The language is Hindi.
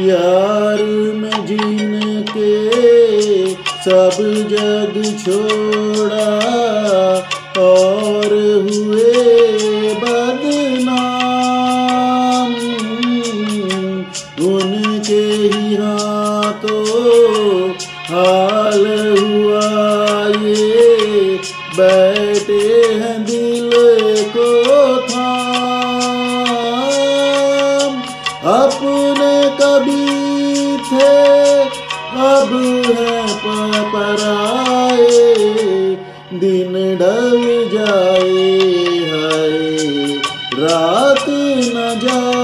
प्यार में जिनके सब जग छोड़ा और हुए बदनाम, उनके ही हाथों हाल हुआ ये, बैठे हैं दिल को थाम। अपने कभी थे अब हैं पराए, दिन ढल जाए हाय रात न जाए।